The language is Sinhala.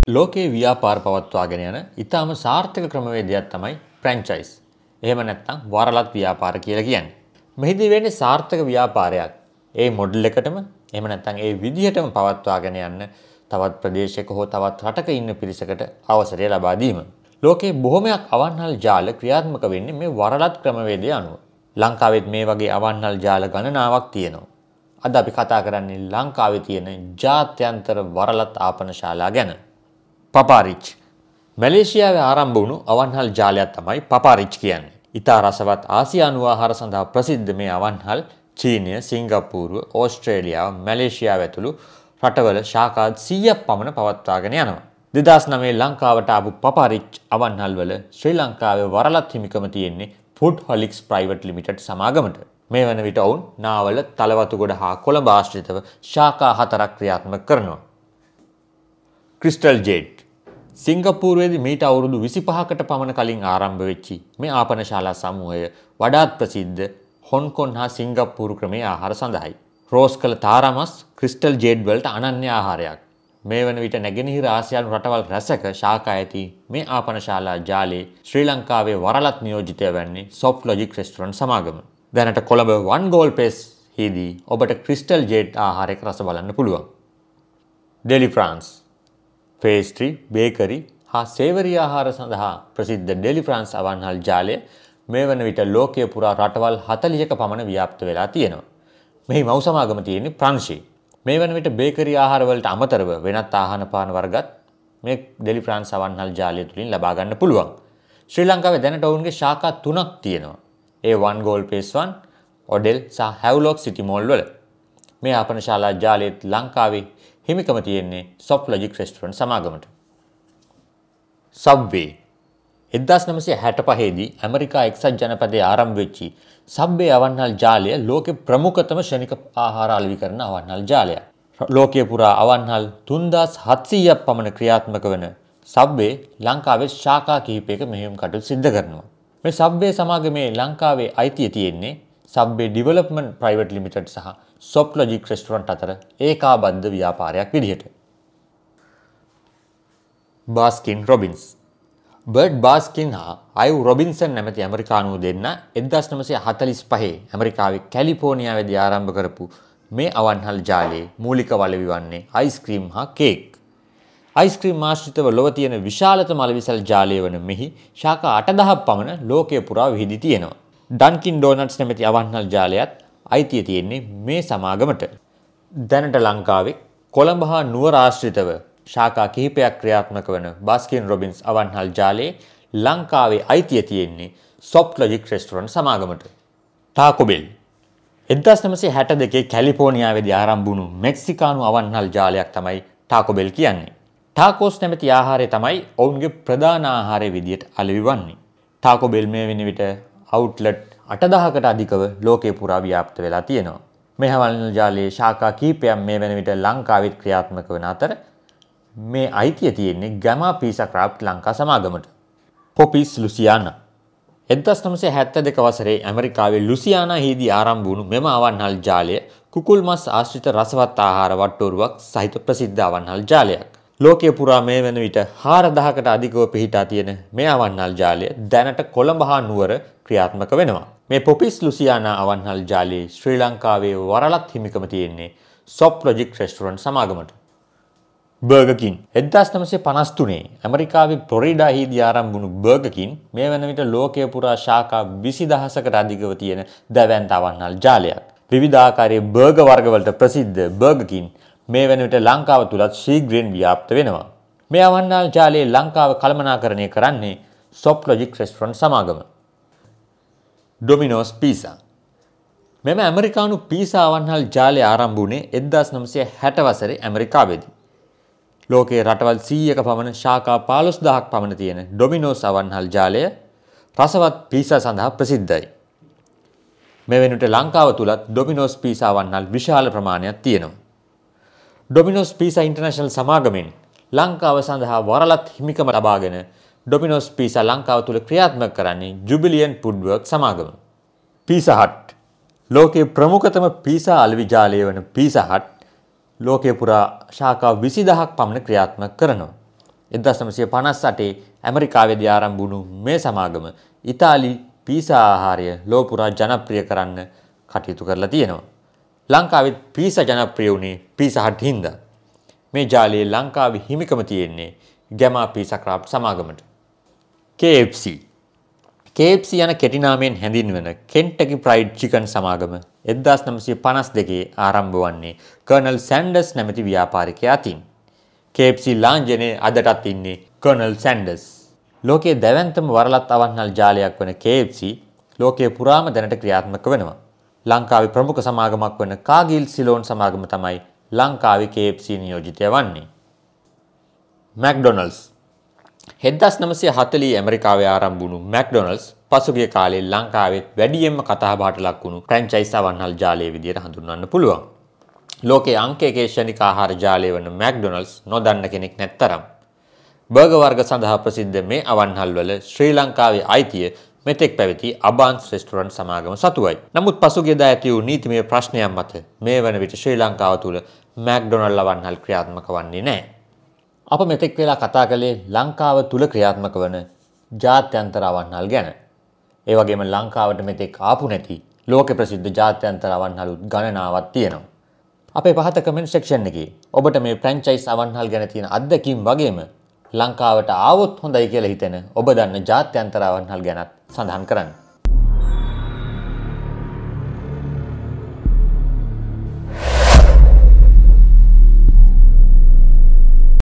ලෝකේ ව්‍යාපාර පවත්වාගෙන යන ඉතාම සාර්ථක ක්‍රමවේදයක් තමයි ෆ්‍රැන්චයිස්. එහෙම නැත්නම් වරලත් ව්‍යාපාර කියලා කියන්නේ. මෙහිදී වෙන්නේ සාර්ථක ව්‍යාපාරයක්. ඒ මොඩල් එකටම එහෙම නැත්නම් ඒ විදිහටම පවත්වාගෙන යන්න තවත් ප්‍රදේශයක හෝ තවත් රටක ඉන්න පිරිසකට අවසරය ලබා දීම. ලෝකේ බොහොමයක් අවන්හල් ජාල ක්‍රියාත්මක වෙන්නේ මේ වරලත් ක්‍රමවේදය අනුව. ලංකාවෙත් මේ වගේ අවන්හල් ජාල ගණනාවක් තියෙනවා. අද අපි කතා කරන්නේ ලංකාවේ තියෙන ජාත්‍යන්තර වරලත් ආපනශාලා ගැන. PappaRich. මැලේසියාවේ ආරම්භ වුණු අවන්හල් ජාලයක් තමයි PappaRich කියන්නේ. ඉතා රසවත් ආසියානු ආහාර සඳහා ප්‍රසිද්ධ මේ අවන්හල් චීනය, සිංගප්පූරුව, ඕස්ට්‍රේලියාව, මැලේසියාව ඇතුළු රටවල ශාඛා 100ක් පමණ පවත්වාගෙන යනවා. 2009 ලංකාවට ආපු PappaRich අවන්හල් වල ශ්‍රී ලංකාවේ වරලත් හිමිකම තියෙන්නේ Foodholics Private Limited සමාගමට. මේ වන විට ඔවුන් නාවල, තලවතුගොඩ හා කොළඹ ආශ්‍රිතව ශාඛා 4ක් ක්‍රියාත්මක කරනවා. Jade. සිංගප්පූරුවේදී මීට අවුරුදු 25කට පමණ කලින් ආරම්භ වෙච්චි මේ ආපනශාලා සමූහය වඩාත් ප්‍රසිද්ධ හොන්කොන් හා සිංගප්පූරු ක්‍රමයේ ආහාර සඳහායි. රෝස් කළ තාරාමස් Jade වලට අනන්‍ය ආහාරයක්. මේ වන විට නැගෙනහිර ආසියානු රටවල් රැසක ශාඛා ඇති මේ ආපනශාලා ජාලයේ ශ්‍රී ලංකාවේ වරලත් නියෝජිතය වන්නේ SoftLogic රෙස්ටොරන්ට් සමාගම. දැනට කොළඹ 1 Goal Place හිදී ඔබට Jade ආහාරයක රස බලන්න පුළුවන්. Délifrance. පේස්ට්‍රි, බේකරි හා සේවරි ආහාර සඳහා ප්‍රසිද්ධ Délifrance අවන්හල් ජාලය මේ වන විට ලෝකයේ පුරා රටවල් 40ක පමණ ව්‍යාප්ත වෙලා තියෙනවා. මෙහි මව් සමාගම තියෙන්නේ ප්‍රංශේ. මේ වන විට බේකරි ආහාර වලට අමතරව වෙනත් ආහාර පාන වර්ගත් මේ Délifrance අවන්හල් ජාලය තුලින් ලබා ගන්න පුළුවන්. ශ්‍රී ලංකාවේ දැනට ඔවුන්ගේ ශාඛා 3ක් තියෙනවා. ඒ 1 Goal Place 1, ඔඩෙල් සහ හැව්ලොක් සිටි මෝල් වල. මේ ආපනශාලා ජාලයේත් ලංකාවේ හිමිකම තියෙන්නේ SoftLogic රෙස්ටොරන්ට් සමාගමට. Subway. 1965 දී ඇමරිකා එක්සත් ජනපදයේ ආරම්භ වෙච්චි Subway අවන්හල් ජාලය ලෝකේ ප්‍රමුඛතම ශනික ආහාර අලෙවි කරන අවන්හල් ජාලයක්. ලෝකයේ පුරා අවන්හල් 3700ක් පමණ ක්‍රියාත්මක වන Subway ලංකාවේ ශාඛා කිහිපයක මෙහෙයුම් කටයුතු සිදු කරනවා. මේ Subway සමාගමේ ලංකාවේ අයිතිය තියෙන්නේ Subway Development Private Limited සහ SoftLogic රෙස්ටොරන්ට් අතර ඒකාබද්ධ ව්‍යාපාරයක් විදිහට. Baskin-Robbins. බර්ඩ් බාස්කින් හා අයව් රොබින්සන් නැමැති ඇමරිකානුවෝ දෙන්න 1945 ඇමරිකාවේ කැලිෆෝනියාවේදී ආරම්භ කරපු මේ අවන්හල් ජාලයේ මූලික වලවි වන්නේ අයිස්ක්‍රීම් හා කේක්. අයිස්ක්‍රීම් ආශ්‍රිතව ලොව තියෙන විශාලතම අලෙවිසල් ජාලය වන මෙහි ශාඛා 8000ක් පමණ ලෝකයේ පුරා විහිදී තියෙනවා. ඩන්කින් ඩෝනට්ස් නැමැති අවන්හල් ජාලයත් අයිතිය තියෙන්නේ මේ සමාගමට. දැනට ලංකාවේ කොළඹ හා නුවර ආශ්‍රිතව ශාඛා කිහිපයක් ක්‍රියාත්මක වන Baskin-Robbins අවන්හල් ජාලයේ ලංකාවේ අයිතිය තියෙන්නේ SoftLogic රෙස්ටොරන්ට් සමාගමට. Taco Bell. 1962 කැලිෆෝනියාවේදී ආරම්භ වුණු මෙක්සිකානු අවන්හල් ජාලයක් තමයි ටාකෝ බෙල් කියන්නේ. ටාකෝස් නැමැති ආහාරය තමයි ඔවුන්ගේ ප්‍රධාන ආහාරය විදියට අලෙවි වන්නේ. ටාකෝ බෙල් මේ වෙන විට අවුට්ලට් 8000කට අධිකව ලෝකේ පුරා ව්‍යාප්ත වෙලා තියෙනවා. මේ අවන්හල් ජාලයේ ශාඛා කිහිපයක් මේ වෙන විට ලංකාවෙත් ක්‍රියාත්මක වන අතර මේ අයිතිය තියෙන්නේ ගමා පීසා ක්‍රාෆ්ට් ලංකා සමාගමට. Popeyes Louisiana. 1972 වසරේ ඇමරිකාවේ ලුසියානා හිදී ආරම්භ වුණු මෙම අවන්හල් ජාලය කුකුල් මස් ආශ්‍රිත රසවත් ආහාර වට්ටෝරුවක් සහිත ප්‍රසිද්ධ අවන්හල් ජාලයක්. ලෝකයේ පුරා මේ වෙන විට 4000කට අධිකව පිහිටා තියෙන මේ අවන්හල් ජාලය දැනට කොළඹ හා නුවර ක්‍රියාත්මක වෙනවා. මේ Popeyes Louisiana අවන්හල් ජාලයේ ශ්‍රී ලංකාවේ වරලත් හිමිකම තියෙන්නේ SoftLogic රෙස්ටොරන්ට් සමාගමට. Burger King. 1953 ඇමරිකාවේ ෆ්ලොරිඩා හිදී ආරම්භ වුණු Burger King මේ වන විට ලෝකයේ පුරා ශාඛා 20000කට අධිකව තියෙන දැවැන්ත අවන්හල් ජාලයක්. විවිධ ආකාරයේ බර්ගර් වර්ග වලට ප්‍රසිද්ධ Burger King මේ වෙන විට ලංකාව තුලත් ශීඝ්‍රයෙන් ව්‍යාප්ත වෙනවා. මේ අවන්හල් ජාලයේ ලංකාව කළමනාකරණය කරන්නේ SoftLogic රෙස්ටොරන්ට් සමාගම. Dominos Pizza. මෙම ඇමරිකානු පීසා අවන්හල් ජාලය ආරම්භ වුණේ 1960 වසරේ ඇමරිකාවේදී. ලෝකයේ රටවල් 100ක පමණ ශාඛා 15000ක් පමණ තියෙන Dominos අවන්හල් ජාලය රසවත් පීසා සඳහා ප්‍රසිද්ධයි. මේ වෙනුවට ලංකාව තුලත් Dominos පීසා අවන්හල් විශාල ප්‍රමාණයක් තියෙනවා. Dominos Pizza International සමාගමෙන් ලංකාව සඳහා වරලත් හිමිකම ලබාගෙන Dominos Pizza ලංකාව තුල ක්‍රියාත්මක කරන්නේ Jubilant Foodworks සමාගම. Pizza Hut. ලෝකයේ ප්‍රමුඛතම පීසා අලෙවි ජාලය වන Pizza Hut ලෝකයේ පුරා ශාඛා 20000ක් පමණ ක්‍රියාත්මක කරනවා. 1958 ඇමරිකාවේදී ආරම්භ වුණු මේ සමාගම ඉතාලි පීසා ආහාරය ලොව පුරා ජනප්‍රිය කරන්න කටයුතු කරලා තියෙනවා. ලංකාවෙත් පීසා ජනප්‍රිය වුණේ පීසා හට් හින්දා. මේ ජාලයේ ලංකාවේ හිමිකම තියෙන්නේ ගැමා පීසා ක්‍රාෆ්ට් සමාගමට. KFC යන කෙටි නාමයෙන් හැඳින්වෙන කෙන්ටකි ෆ්‍රයිඩ් චිකන් සමාගම 1952 ආරම්භ වන්නේ කර්නල් සෑන්ඩර්ස් නැමැති ව්‍යාපාරිකයා අතින්. KFC ලාංඡනයේ අදටත් ඉන්නේ කර්නල් සෑන්ඩර්ස්. ලෝකයේ දැවැන්තම වරලත් අවන්හල් ජාලයක් වන KFC ලෝකයේ පුරාම දැනට ක්‍රියාත්මක වෙනවා. ලංකාවේ ප්‍රමුඛ සමාගමක් වන කාගිල් සිලෝන් සමාගම තමයි ලංකාවේ KFC නියෝජිතය වන්නේ. McDonalds 1940 ඇමරිකාවේ ආරම්භ වුණු McDonalds පසුගිය කාලේ ලංකාවේ වැඩියෙන්ම කතාබහට ලක් වුණු ෆ්‍රැන්චයිස් අවන්හල් ජාලය විදියට හඳුන්වන්න පුළුවන්. ලෝකයේ අංක 1 ශ්‍රේණික ආහාර ජාලය වන McDonalds නොදන්න කෙනෙක් නැත්තරම්. බර්ගර් වර්ග සඳහා ප්‍රසිද්ධ මේ අවන්හල් වල ශ්‍රී ලංකාවේ අයිතිය මෙතෙක් පැවති අබාන්ස් රෙස්ටොරන්ට් සමාගම සතුවයි. නමුත් පසුගියදා ඇති වූ නීතිමය ප්‍රශ්නයන් මත මේ වන විට ශ්‍රී ලංකාව තුල McDonald අවන්හල් ක්‍රියාත්මක වන්නේ නැහැ. අප මෙතෙක් වෙලා කතා කළේ ලංකාව තුල ක්‍රියාත්මක වන ජාත්‍යන්තර අවන්හල් ගැන. ඒ වගේම ලංකාවට මෙතෙක් ආපු නැති ලෝක ප්‍රසිද්ධ ජාත්‍යන්තර අවන්හලුත් ගණනාවක් තියෙනවා. අපේ පහත කමෙන්ට් සෙක්ෂන් එකේ ඔබට මේ ෆ්‍රැන්චයිස් අවන්හල් ගැන තියෙන අත්දැකීම් වගේම ලංකාවට ආවොත් හොඳයි කියලා හිතෙන ඔබ දන්න ජාත්‍යන්තර අවන්හල් ගැනත් සඳහන් කරන්න.